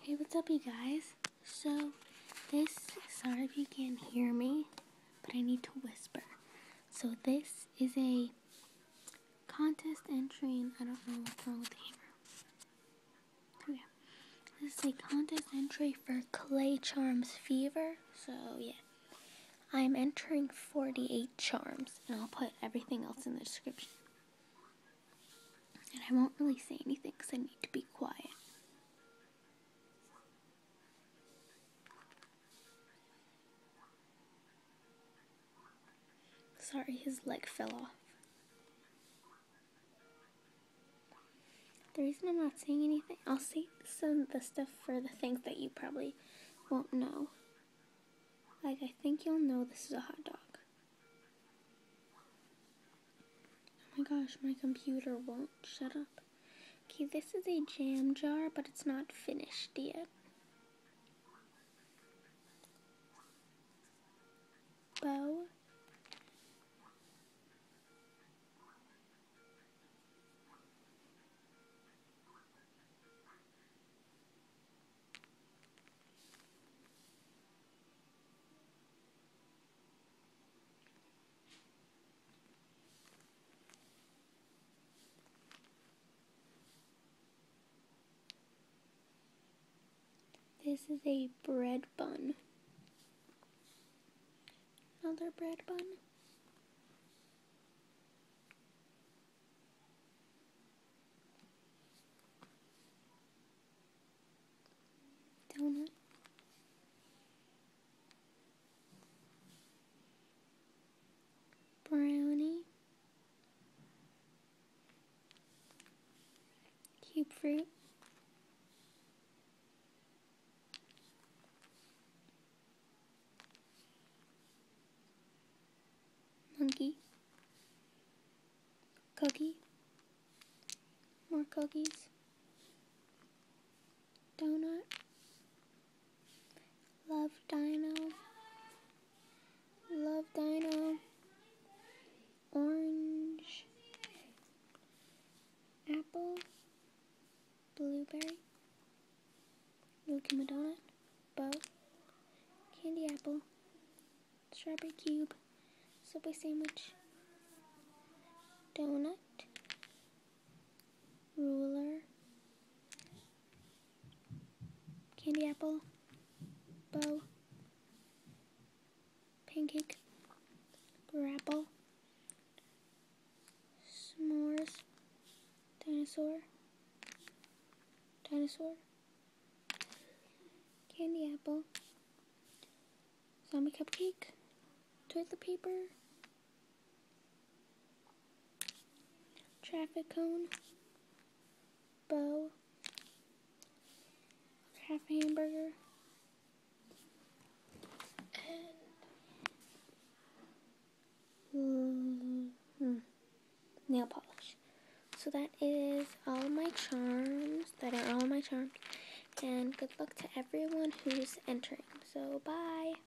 Hey, what's up, you guys? Sorry if you can't hear me, but I need to whisper. So this is a contest entry, and I don't know what's wrong with the camera. Okay. This is a contest entry for Clay Charms Fever. So yeah, I'm entering 48 charms, and I'll put everything else in the description. And I won't really say anything because I need to be quiet. Sorry, his leg fell off. The reason I'm not saying anything, I'll say some of the stuff for the things that you probably won't know. Like, I think you'll know this is a hot dog. Oh my gosh, my computer won't shut up. Okay, this is a jam jar, but it's not finished yet. Bow. This is a bread bun. Another bread bun. Donut. Brownie. Cube fruit. Monkey. Cookie. More cookies. Donut. Love Dino. Love Dino. Orange. Apple. Blueberry. Milky Donut. Bow. Candy apple. Strawberry cube. Subway sandwich. Donut. Ruler. Candy apple. Bow. Pancake. Grapple. S'mores. Dinosaur. Dinosaur. Candy apple. Zombie cupcake. Toilet paper. Traffic cone. Bow. Half a hamburger. And nail polish. So that is all my charms. And good luck to everyone who's entering. So bye.